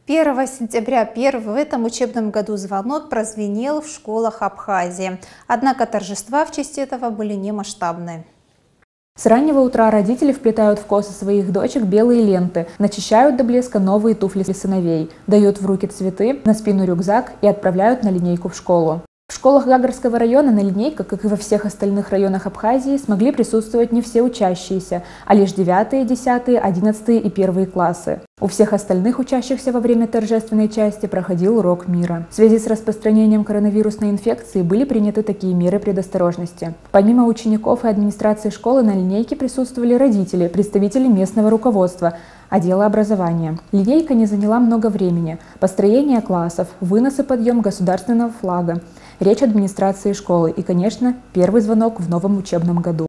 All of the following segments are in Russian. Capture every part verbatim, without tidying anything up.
первого сентября первый в этом учебном году звонок прозвенел в школах Абхазии. Однако торжества в честь этого были не масштабные. С раннего утра родители вплетают в косы своих дочек белые ленты, начищают до блеска новые туфли сыновей, дают в руки цветы, на спину рюкзак и отправляют на линейку в школу. В школах Гагарского района на линейках, как и во всех остальных районах Абхазии, смогли присутствовать не все учащиеся, а лишь девятые, десятые, одиннадцатые и первые классы. У всех остальных учащихся во время торжественной части проходил урок мира. В связи с распространением коронавирусной инфекции были приняты такие меры предосторожности. Помимо учеников и администрации школы на линейке присутствовали родители, представители местного руководства, отдела образования. Линейка не заняла много времени. Построение классов, вынос и подъем государственного флага, речь администрации школы и, конечно, первый звонок в новом учебном году.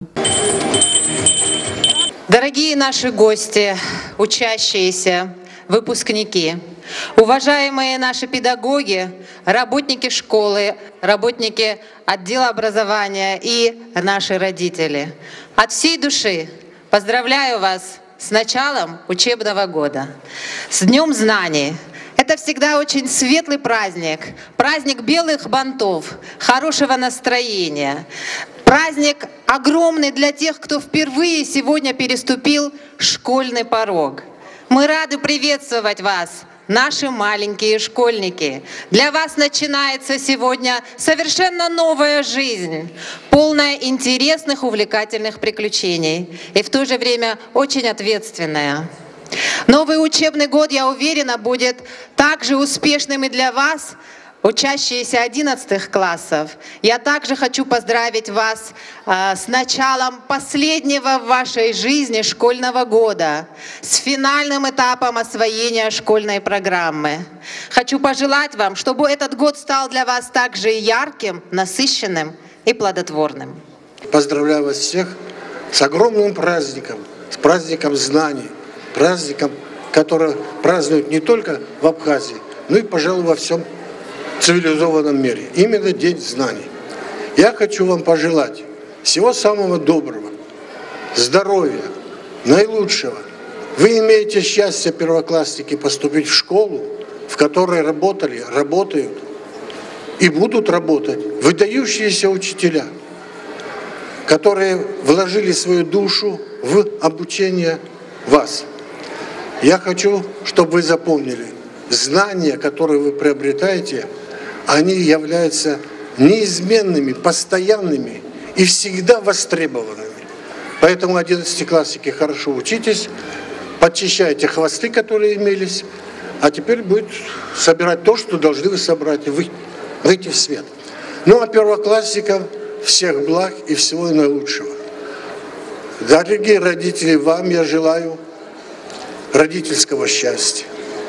Дорогие наши гости, учащиеся, выпускники, уважаемые наши педагоги, работники школы, работники отдела образования и наши родители. От всей души поздравляю вас с началом учебного года, с Днем знаний. Это всегда очень светлый праздник, праздник белых бантов, хорошего настроения, праздник огромный для тех, кто впервые сегодня переступил школьный порог. Мы рады приветствовать вас, наши маленькие школьники. Для вас начинается сегодня совершенно новая жизнь, полная интересных, увлекательных приключений и в то же время очень ответственная. Новый учебный год, я уверена, будет также успешным и для вас, учащиеся одиннадцатых классов. Я также хочу поздравить вас э, с началом последнего в вашей жизни школьного года, с финальным этапом освоения школьной программы. Хочу пожелать вам, чтобы этот год стал для вас также ярким, насыщенным и плодотворным. Поздравляю вас всех с огромным праздником, с праздником знаний, праздником, который празднуют не только в Абхазии, но и, пожалуй, во всем цивилизованном мире. Именно День знаний. Я хочу вам пожелать всего самого доброго, здоровья, наилучшего. Вы имеете счастье, первоклассники, поступить в школу, в которой работали, работают и будут работать выдающиеся учителя, которые вложили свою душу в обучение вас. Я хочу, чтобы вы запомнили, знания, которые вы приобретаете, они являются неизменными, постоянными и всегда востребованными. Поэтому, одиннадцатиклассники, хорошо учитесь, подчищайте хвосты, которые имелись, а теперь будет собирать то, что должны вы собрать, и выйти в свет. Ну а первоклассникам всех благ и всего наилучшего. Дорогие родители, вам я желаю родительского счастья.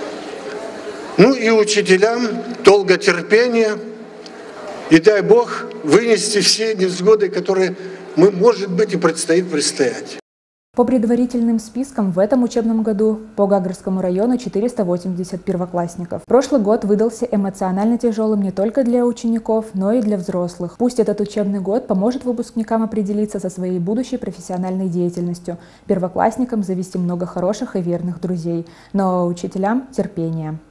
Ну и учителям долготерпения, и дай Бог вынести все невзгоды, которые мы, может быть, и предстоит предстоять. По предварительным спискам в этом учебном году по Гагарскому району четыреста восемьдесят первоклассников. Прошлый год выдался эмоционально тяжелым не только для учеников, но и для взрослых. Пусть этот учебный год поможет выпускникам определиться со своей будущей профессиональной деятельностью. Первоклассникам завести много хороших и верных друзей, но учителям терпения.